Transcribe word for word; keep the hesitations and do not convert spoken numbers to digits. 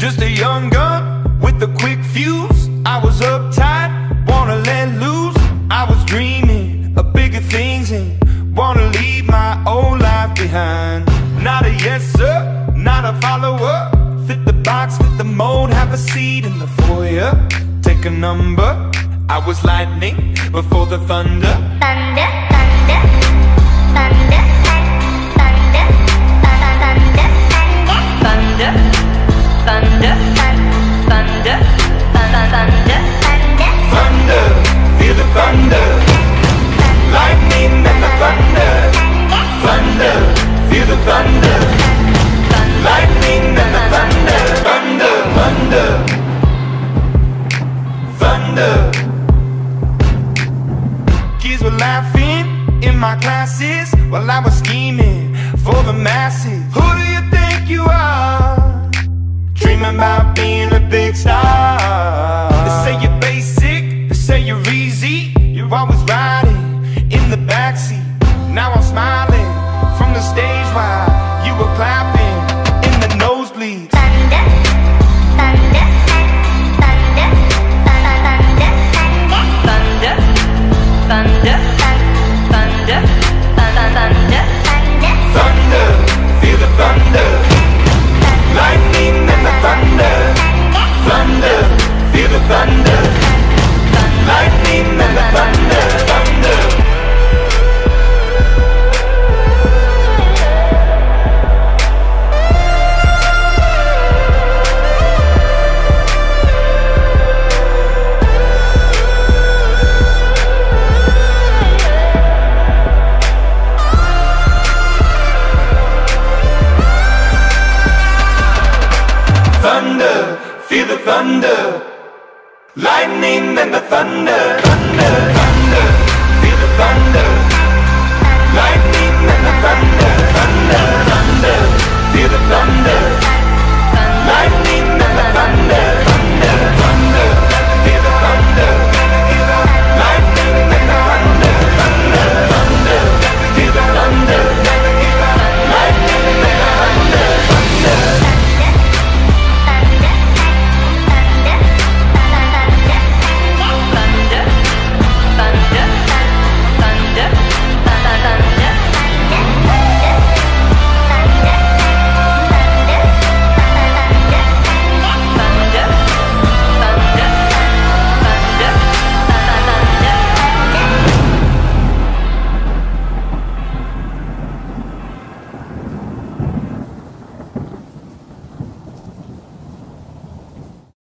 Just a young gun with a quick fuse. I was uptight, wanna let loose. I was dreaming of bigger things and wanna leave my old life behind. Not a yes sir, not a follower. Fit the box, fit the mold, have a seat in the foyer. Take a number. I was lightning before the thunder. Thunder, thunder, thunder, thunder, thunder, thunder, thunder, thunder, thunder, thunder, thunder, feel the thunder. Lightning and the thunder. Thunder, feel the thunder. Lightning and the thunder. Thunder, thunder, thunder. Kids were laughing in my classes while I was scheming for the masses. Who do you think you are? Dreaming about being a big star. They say you're basic, they say you're easy. You're always riding in the backseat. Now I'm smiling from the stage while you were clapping in the nosebleeds. thunder, thunder, thunder, thunder, thunder, thunder, thunder, thunder, Thunder, feel the thunder. Lightning and the thunder. Thunder, feel the thunder. Lightning and the thunder. Thunder. Thunder, feel the thunder. Lightning and the thunder. Thunder, thunder, feel the thunder. Lightning and the thunder. Thunder, thunder, feel the thunder.